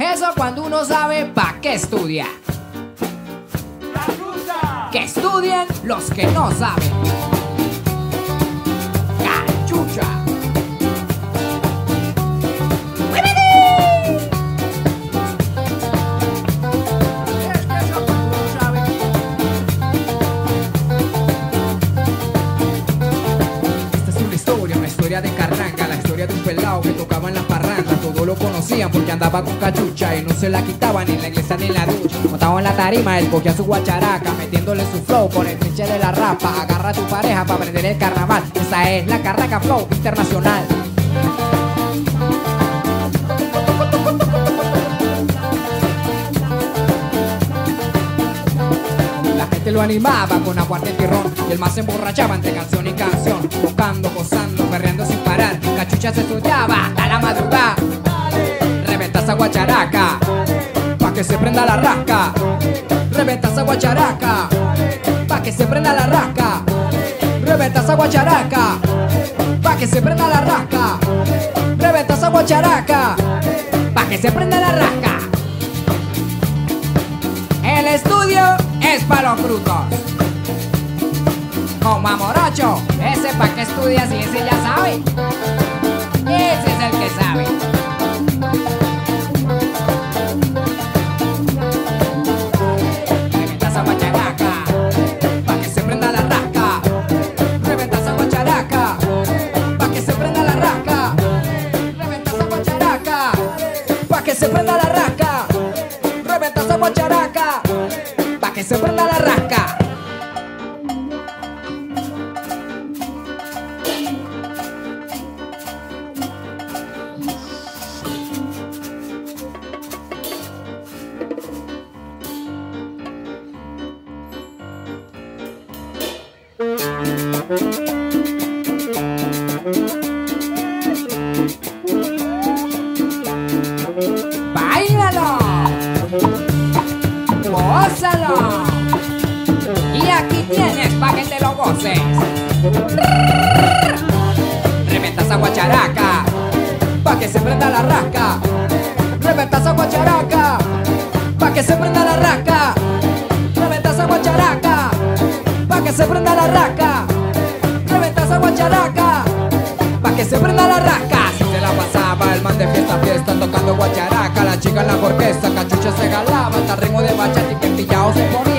Eso cuando uno sabe pa' qué estudia. Que estudien los que no saben. Cachucha. Esta es una historia de carranga, la historia de un pelado que tocaba en la parranda. Todos lo conocían porque andaba con cachucha y no se la quitaba ni en la iglesia ni en la ducha. Montado en la tarima, él cogía su guacharaca, metiéndole su flow por el trinche de la rapa. Agarra a tu pareja para aprender el carnaval. Esa es la Carraca Flow Internacional. La gente lo animaba con aguardiente y ron, y el más se emborrachaba entre canción y canción, tocando, gozando, perreando sin parar. Cachucha se estudiaba hasta la madrugada. Reventa esa guacharaca, pa' que se prenda la rasca. Reventa esa guacharaca, pa' que se prenda la rasca. Reventa esa guacharaca, pa' que se prenda la rasca. Reventa esa guacharaca, pa' que se prenda la rasca. El estudio es para los frutos. Como amorocho, ese pa' que estudias y ese ya sabe. Ese es el que sabe. Reventa esa guacharaca, pa' que se prenda la rasca. Reventa esa guacharaca, pa' que se prenda la rasca. Reventa esa guacharaca, pa' que se prenda la rasca. Reventa esa guacharaca, pa' que se prenda la rasca. ¡Báilalo! ¡Gózalo! Y aquí tienes pa' que te lo goces. Reventa esa guacharaca, pa' que se prenda la rasca. Reventa esa guacharaca, pa' que se prenda la rasca. Reventa esa guacharaca, pa' que se prenda la rasca. Reventa esa guacharaca, pa' que se prenda la rasca. Si se la pasaba el man de fiesta a fiesta tocando guacharaca, la chica en la orquesta, cachucha se galaba hasta ritmo de bachata y que pillado se ponía.